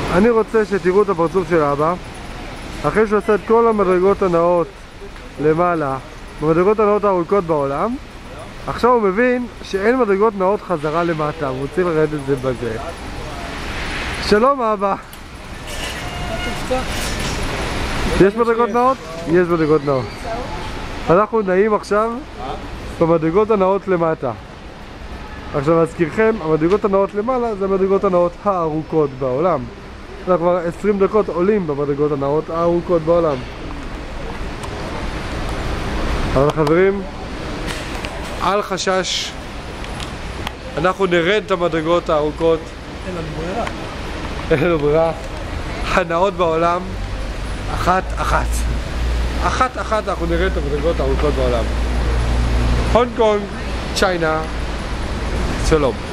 אני רוצה שתראו את הפרצוף של אבא אחרי שהוא עשה את כל המדרגות הנאות למעלה, במדרגות הנאות הארוכות בעולם. עכשיו הוא מבין שאין מדרגות נאות חזרה למטה, הוא רוצה לרדת את זה בזה. שלום אבא. יש מדרגות נאות? יש מדרגות נאות. אנחנו נעים עכשיו במדרגות הנאות למטה. עכשיו להזכירכם, המדרגות הנאות למעלה זה המדרגות הנאות הארוכות בעולם. אנחנו כבר 20 דקות עולים במדרגות הנאות הארוכות בעולם. אבל חברים, אל חשש, אנחנו נרד את המדרגות הארוכות. אין לנו ברירה. אין לנו ברירה. הנאות בעולם, אחת אנחנו נרד את המדרגות הארוכות בעולם. הונג קונג, צ'יינה, שלום.